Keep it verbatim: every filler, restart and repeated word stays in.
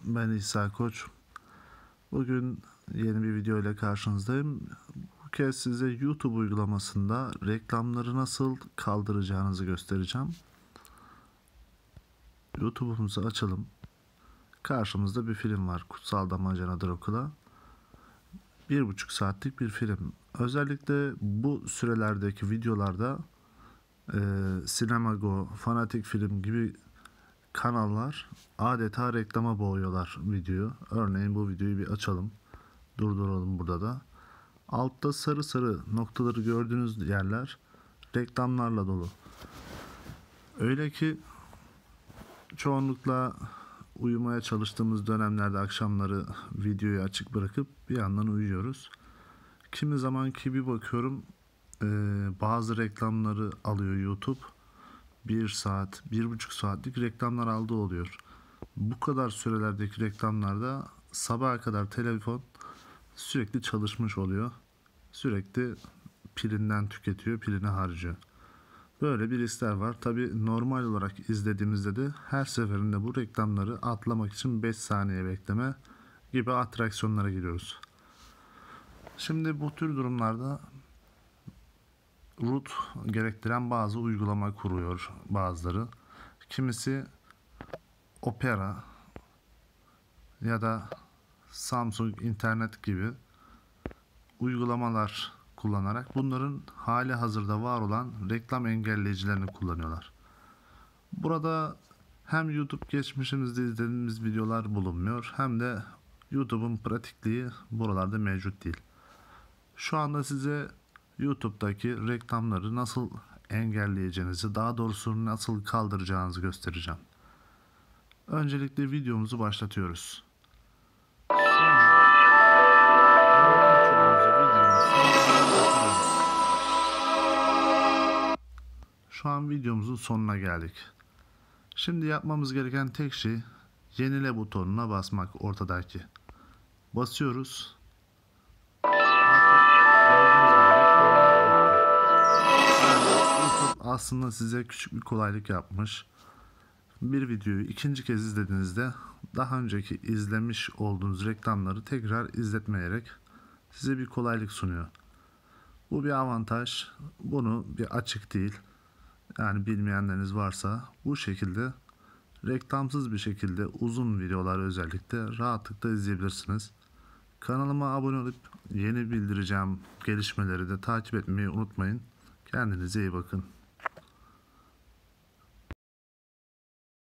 Ben İsa Koç. Bugün yeni bir video ile karşınızdayım. Bu kez size YouTube uygulamasında reklamları nasıl kaldıracağınızı göstereceğim. YouTube'umuzu açalım. Karşımızda bir film var. Kutsal Damacana Dracula. Bir buçuk saatlik bir film. Özellikle bu sürelerdeki videolarda e, Sinemago, Fanatik Film gibi kanallar adeta reklama boğuyorlar videoyu. Örneğin bu videoyu bir açalım. Durduralım burada da. Altta sarı sarı noktaları gördüğünüz yerler reklamlarla dolu. Öyle ki çoğunlukla uyumaya çalıştığımız dönemlerde akşamları videoyu açık bırakıp bir yandan uyuyoruz. Kimi zaman ki bir bakıyorum e, bazı reklamları alıyor YouTube. Bir saat, bir buçuk saatlik reklamlar aldığı oluyor. Bu kadar sürelerdeki reklamlarda sabaha kadar telefon sürekli çalışmış oluyor. Sürekli pilinden tüketiyor, pilini harcıyor. Böyle bir riskler var. Tabi normal olarak izlediğimizde de her seferinde bu reklamları atlamak için beş saniye bekleme gibi atraksiyonlara giriyoruz. Şimdi bu tür durumlarda root gerektiren bazı uygulama kuruyor bazıları. Kimisi Opera ya da Samsung internet gibi uygulamalar kullanarak bunların hali hazırda var olan reklam engelleyicilerini kullanıyorlar. Burada hem YouTube geçmişimizde izlediğimiz videolar bulunmuyor hem de YouTube'un pratikliği buralarda mevcut değil. Şu anda size YouTube'daki reklamları nasıl engelleyeceğinizi, daha doğrusu nasıl kaldıracağınızı göstereceğim. Öncelikle videomuzu başlatıyoruz. Şu an videomuzun sonuna geldik. Şimdi yapmamız gereken tek şey yenile butonuna basmak ortadaki. Basıyoruz. YouTube aslında size küçük bir kolaylık yapmış. Bir videoyu ikinci kez izlediğinizde daha önceki izlemiş olduğunuz reklamları tekrar izletmeyerek size bir kolaylık sunuyor. Bu bir avantaj. Bunu bir açık değil. Yani bilmeyenleriniz varsa bu şekilde reklamsız bir şekilde uzun videolar özellikle rahatlıkla izleyebilirsiniz. Kanalıma abone olup yeni bildireceğim gelişmeleri de takip etmeyi unutmayın. Kendinize iyi bakın.